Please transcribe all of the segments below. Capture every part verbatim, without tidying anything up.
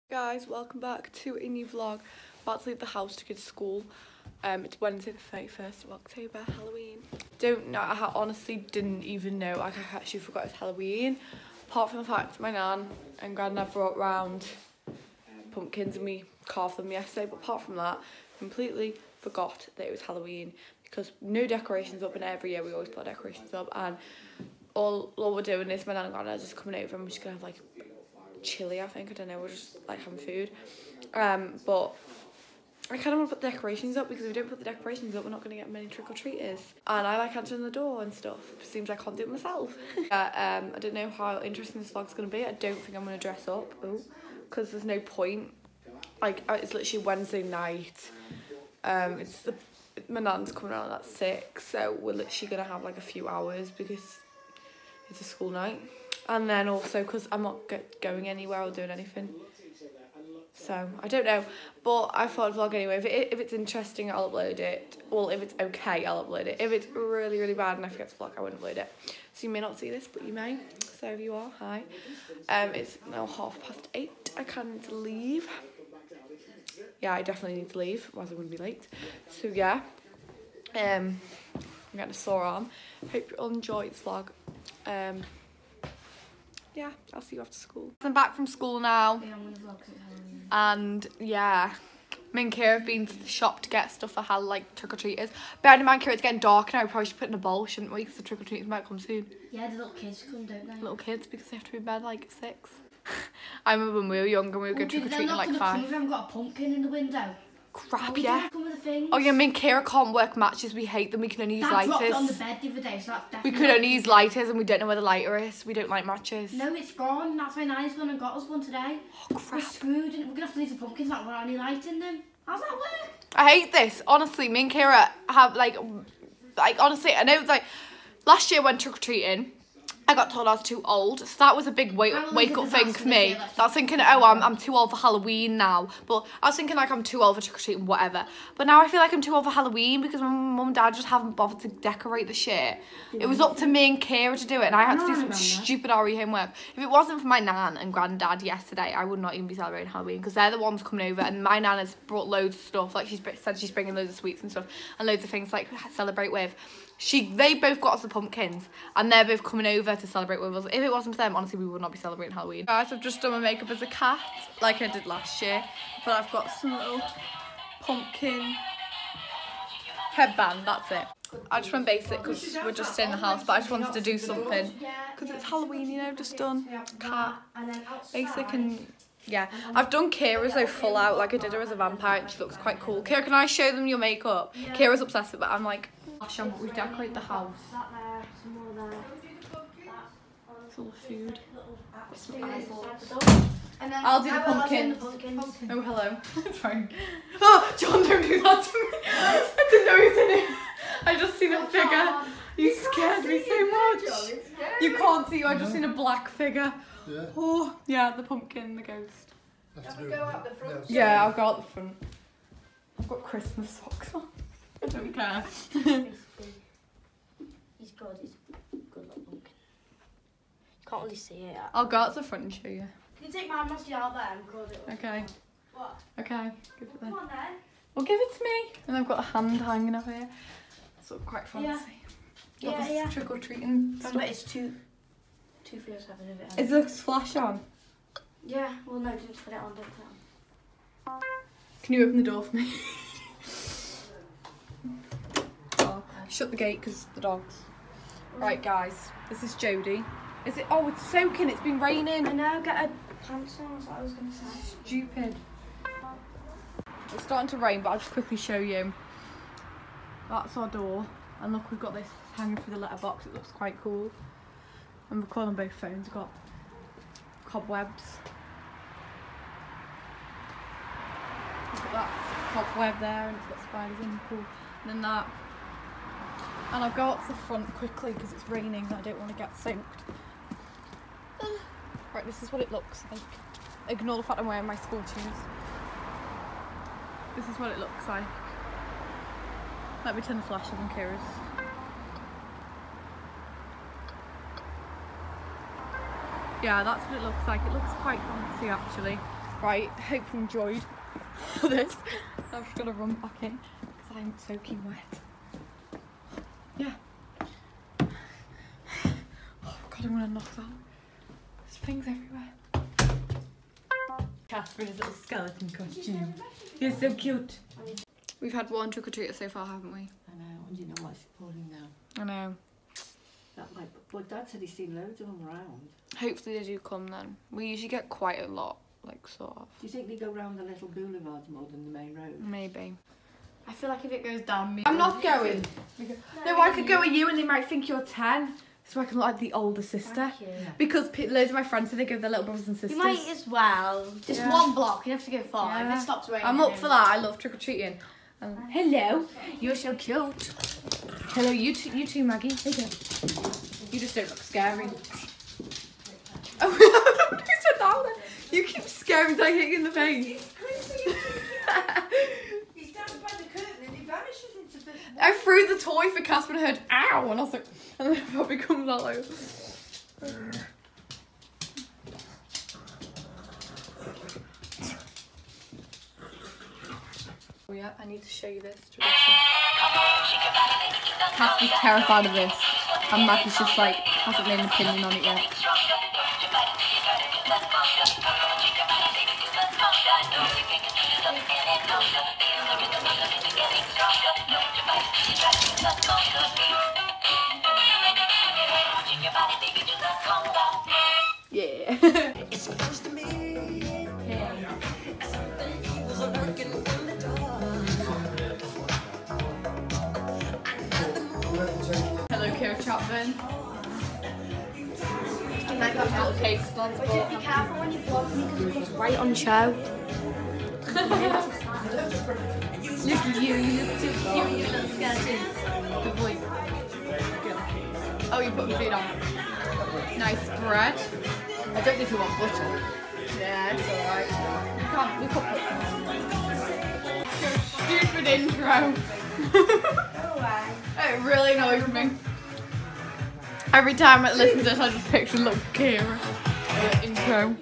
Guys, welcome back to a new vlog. About to leave the house to go to school. Um, it's Wednesday the thirty-first of October, Halloween. Don't know, I honestly didn't even know, like I actually forgot it's Halloween. Apart from the fact my nan and granddad brought round pumpkins and we carved them yesterday. But apart from that, completely forgot that it was Halloween. Because no decorations up, and every year we always put decorations up. And all, all we're doing is my nan and granddad just coming over and we're just going to have like chili, I think, I don't know, we're just like having food. Um, but I kind of want to put the decorations up, because if we don't put the decorations up, we're not going to get many trick-or-treaters. And I like answering the door and stuff. It seems I can't do it myself. uh, um, I don't know how interesting this vlog's going to be. I don't think I'm going to dress up, because there's no point. Like, it's literally Wednesday night. Um, it's the, my nan's coming around at six, so we're literally going to have like a few hours, because it's a school night. And then also because I'm not get going anywhere or doing anything. So, I don't know. But I thought I'd vlog anyway. If, it, if it's interesting, I'll upload it. Well, if it's okay, I'll upload it. If it's really, really bad and I forget to vlog, I won't upload it. So you may not see this, but you may. So if you are, hi. Um, it's now half past eight. I kind of need to leave. Yeah, I definitely need to leave, otherwise I'm going to be late. So yeah. Um, I'm getting a sore arm. Hope you all enjoy this vlog. Um... Yeah, I'll see you after school. I'm back from school now. Yeah, I'm gonna vlog it Halloween. And yeah, me and Kira have been to the shop to get stuff for Hal, like trick-or-treaters. Bearing in mind, Kira, it's getting dark now, we probably should put in a bowl, shouldn't we? Because the trick-or-treaters might come soon. Yeah, the little kids come, don't they? Little kids, because they have to be in bed like six. I remember when we were younger and we would go trick-or-treating at like five. Come if we haven't got a pumpkin in the window. Crap, oh, yeah. Come with the things. Oh yeah, me and Kira can't work matches, we hate them, we can only use Dad lighters. dropped it on the bed the other day, so that's definitely... We could only use lighters and we don't know where the lighter is. We don't like matches. No, it's gone. That's why Nanny's gone and got us one today. Oh crap. We're screwed. We're going to have to leave the pumpkins not without any light in them. How's that work? I hate this. Honestly, me and Kira have like, like honestly, I know like last year when trick-or-treating, I got told I was too old, so that was a big wake, wake up thing for me. I was thinking, oh, I'm, I'm too old for Halloween now. But I was thinking like I'm too old for trick-or-treating, whatever. But now I feel like I'm too old for Halloween, because my mum and dad just haven't bothered to decorate the shit. It was up to me and Kira to do it, and I had to do some stupid R E homework. If it wasn't for my nan and granddad yesterday, I would not even be celebrating Halloween, because they're the ones coming over, and my nan has brought loads of stuff. Like she's said she's bringing loads of sweets and stuff, and loads of things like celebrate with. She, they both got us the pumpkins, and they're both coming over to celebrate with us. If it wasn't for them, honestly, we would not be celebrating Halloween. Guys, I've just done my makeup as a cat, like I did last year, but I've got some little pumpkin headband, that's it. I just went basic because we're just in the house, but I just wanted to do something, because it's Halloween, you know, just done cat, basic, and yeah. I've done Kira's though full out, like I did her as a vampire, and she looks quite cool. Kira, can I show them your makeup? Kira's obsessed with it, but I'm like, gosh, I'm, we decorate the house. It's all the food. Some apples. I'll do the pumpkin. Oh, hello. It's fine. Oh, John, don't do that to me. I didn't know he's in it. I just seen a figure. You scared me so much. You can't see, I just seen a black figure. Yeah. Oh, yeah, the pumpkin, the ghost. Have to go out the front. Yeah, I'll go out the front. I've got Christmas socks on. I don't care. He's good. He's good. He's good little pumpkin. You can't really see it. I'll go out to the front and show you. Can you take my mask out there and record it? Okay. What? Okay, give it then. Come on then. Well, give it to me. And I've got a hand hanging up here. It's all quite fancy. Yeah, Got yeah. yeah. Trick or treating. But it's two, two for seven of it. Is the flash on? Yeah. Well, no, just put it on. Don't put it on. Can you open the door for me? Oh, shut the gate because the dogs. Right, guys. This is Jodie. Is it? Oh, it's soaking. It's been raining. I know. Get a pants on. That's what I was gonna say. Stupid. It's starting to rain, but I'll just quickly show you. That's our door. And look, we've got this hanging through the letterbox. It looks quite cool. I'm recording on both phones. We've got cobwebs. Look at that cobweb there, and it's got spiders in. Cool. And then that. And I'll go up to the front quickly because it's raining and I don't want to get soaked. Right, this is what it looks like. Ignore the fact I'm wearing my school shoes. This is what it looks like. Let me turn the flash on Kira's. Yeah, that's what it looks like. It looks quite fancy actually. Right, hope you enjoyed this. I'm just gonna run back in because I'm soaking wet. Yeah. Oh god, I'm gonna knock that. There's things everywhere. Casper in his little skeleton costume. He's so cute. We've had one trick or treater so far, haven't we? I know, and you know what's pouring now. I know. That might, well, Dad said he's seen loads of them around. Hopefully they do come then. We usually get quite a lot, like sort of. Do you think they go round the little boulevards more than the main road? Maybe. I feel like if it goes down me. I'm not going. No, I could go with you and they might think you're ten. So I can look like the older sister. Thank you. Because pe- loads of my friends say they go with their little brothers and sisters. You might as well. Just Yeah. one block. You have to go far. Yeah. If it stops raining. I'm up for that. I love trick or treating. Um, hello, you're so cute. Hello, you too, you too, Maggie. Hey there. You just don't look scary. Oh, you said that then. You keep scaring until I hit you in the face. He stands by the curtain and he vanishes into the... I threw the toy for Casper and I heard ow, and I was like, and then it probably comes out like. Oh yeah, I need to show you this tradition. Casper's terrified of this, and Maggie's just like hasn't made an opinion on it yet. Yeah. Hello, Kira Chapman. Like that little cake stand. But just be careful when you vlog me because it goes right on show. Look at you, you look so cute, you little skeleton. Good boy. Oh, you put feet on. Nice bread. I don't know if you want butter. Yeah, it's alright. You can't, we can't put some. Stupid intro. It really annoys me. Every time I listen to this, I just picture little Kira uh, intro.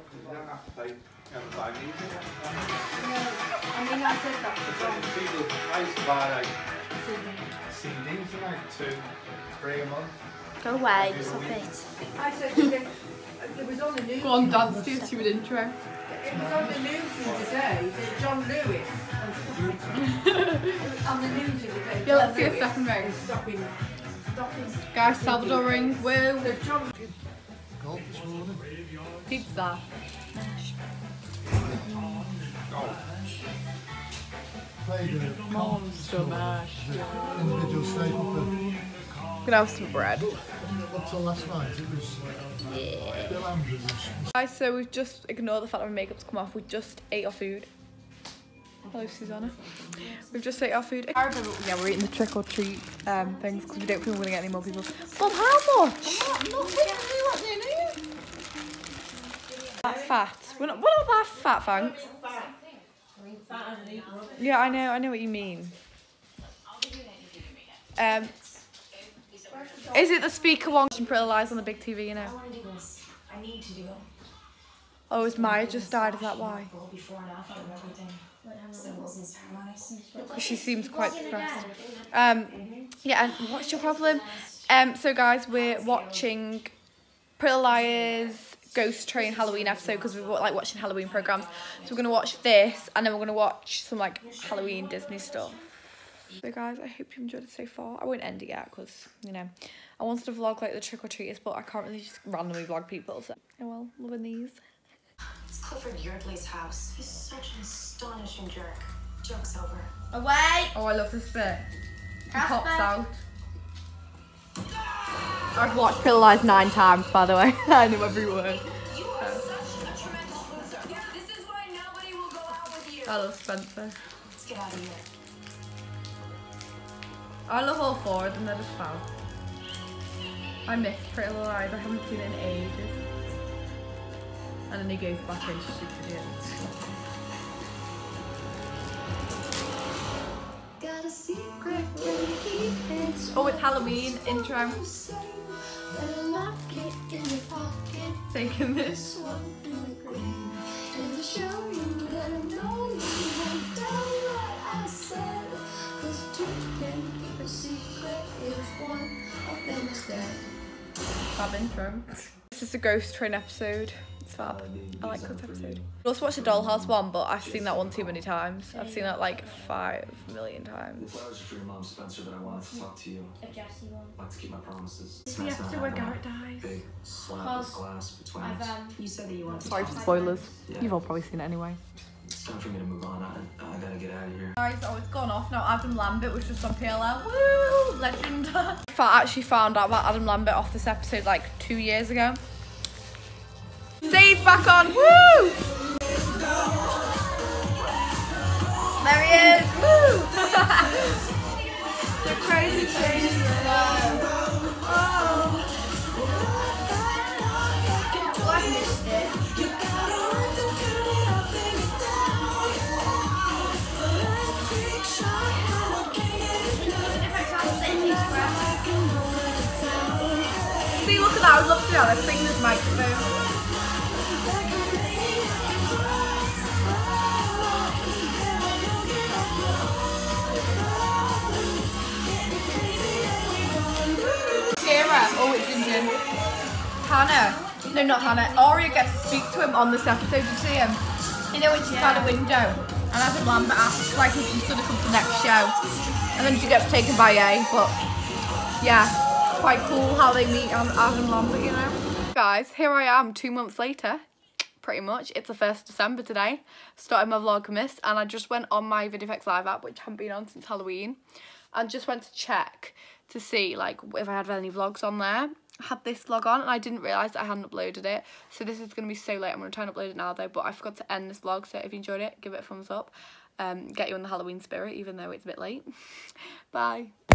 I mean, I said that to John. People, I used to buy like C Ds for like two, three a month. Go away. Stop it. I said to him, it was on the news. Go on, dance to your stupid intro. It was on the news the other day that John Lewis on the news the other day. Yeah, let's John see a Lewis second round. is Stopping, stopping. Guys, Salvador ring. Woo. So John, Golf this morning. Pizza. Played a Monster mash. individual staple for Gonna have some bread. up till last night. It was Bill Andrews. Guys, so we've just ignored the fact that my makeup's come off. We just ate our food. Hello, Susanna. We've just ate our food. Yeah, we're eating the trick or treat um, things because we don't think we're gonna get any more people. But how much? That fat. We're not. We're not that fat, thanks. Yeah, I know. I know what you mean. Um, is it the speaker one? Pretty Lies on the big T V, you know. I want to do this. I need to do it. Oh, is Maya just died? Is that why? Before and after and everything. Symbols and ceremonies. Because she seems quite depressed. Um, yeah, and what's your problem? Um, so guys, we're watching Pretty Liars Ghost Train Halloween episode because we're like watching Halloween programs. So we're gonna watch this, and then we're gonna watch some like Halloween Disney stuff. So guys, I hope you enjoyed it so far. I won't end it yet because, you know, I wanted to vlog like the trick-or-treaters, but I can't really just randomly vlog people, so. Oh well, loving these. It's Clifford Yardley's house. He's such an astonishing jerk. Joke's over. Away. Oh, I love this bit. He Casper. pops out. I've watched Pretty Lies nine times, by the way. I know every word. I love Spencer. Let's get out of here. I love all four of them, they're just fab. I miss Pretty Little Lies, I haven't seen it in ages. And then he goes back into stupid idiots. Got a secret when you keep it. Oh, it's Halloween intro. Better lock it in your pocket. Taking this. Swamp in the green. And the show fab intro. This is a ghost train episode. It's fab. I like this episode. I also watched the Dollhouse one, but I've seen that one too many times. I've seen that like five million times. If I was for your mom, Spencer, that I wanted to talk to you. A Jessie one. I'd like to keep my promises. It's the episode where Garrett dies. Big slab of glass between I've us. um. You said that you want to Sorry talk for to spoilers. Yeah. You've all probably seen it anyway. It's time for me to move on. I, I gotta get out of here. Guys, oh, it's gone off now. Adam Lambert was just on P L L. Woo! Legend. I actually found out about Adam Lambert off this episode like two years ago. Zayd's back on. Woo! There he is. Woo! The crazy thing. Oh. Oh, I missed it. See, look at that. I would love to know. Let's bring this microphone. Oh, it's Indian. Hannah. No, not Hannah. Aria gets to speak to him on this episode. You see him? You know when she's by the window and Adam Lambert asks like if she's going to come to the next show. And then she gets taken by A. But yeah, quite cool how they meet on Adam Lambert, you know. Guys, here I am two months later. Pretty much. It's the first of December today. Started my Vlogmas and I just went on my VidFX Live app, which I haven't been on since Halloween. And just went to check to see like if I had any vlogs on there. I had this vlog on and I didn't realise that I hadn't uploaded it. So this is going to be so late. I'm going to try and upload it now though. But I forgot to end this vlog. So if you enjoyed it, give it a thumbs up. Um, get you in the Halloween spirit even though it's a bit late. Bye.